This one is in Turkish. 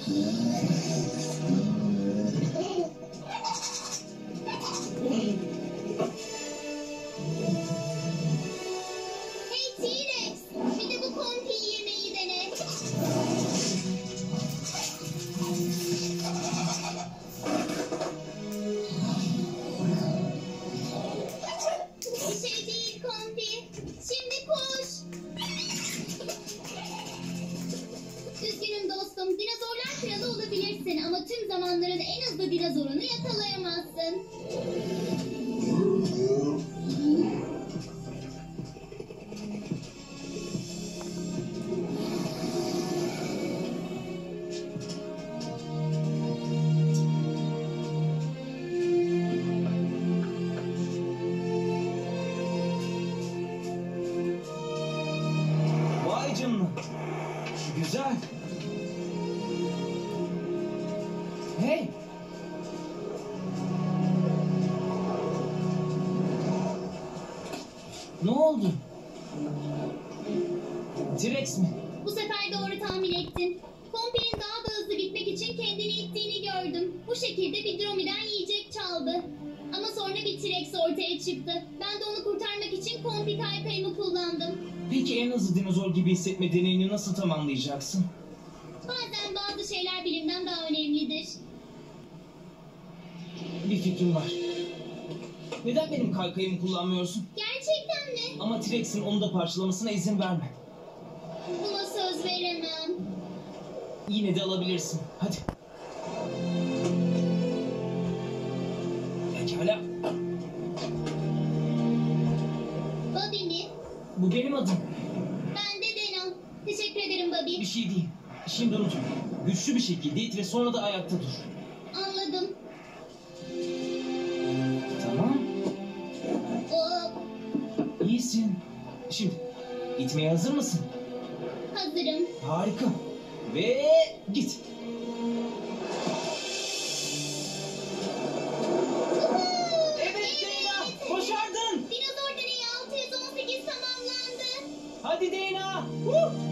Hey T-Rex, bir de bu kompiyi yemeyi dene. Bir şey değil kompi. Şimdi koş. Üzgünüm dostum. Dinozorlar kralı olabilirsin ama tüm zamanların en hızlı dinozorunu yakalayamazsın. Vay canına. Güzel. Hey. Ne oldu? T-Rex mi? Bu sefer doğru tahmin ettin. Kompinin daha da hızlı gitmek için kendini ittiğini gördüm. Bu şekilde bir dromiden yiyecek çaldı. Ama sonra bir T-Rex ortaya çıktı. Ben de onu kurtarmak için kompi kaykayımı kullandım. Peki en hızlı dinozor gibi hissetme deneyini nasıl tamamlayacaksın? Bazen bazı şeyler bilimden daha önemlidir. Bir fikrim var. Neden benim kaykayımı kullanmıyorsun? Gerçekten mi? Ama T-Rex'in onu da parçalamasına izin verme. Buna söz veremem. Yine de alabilirsin. Hadi. Pekala. Bobby mi? Bu benim adım. Ben de Dino. Teşekkür ederim Bobby. Bir şey değil. Şimdi unutma. Güçlü bir şekilde it ve sonra da ayakta dur. Anladım. Tamam. Oo, İyisin. Şimdi itmeye hazır mısın? hazırım. Harika. Ve git. Evet Bena. Başardın. Dinozor deneyi 618 tamamlandı. Hadi Dina.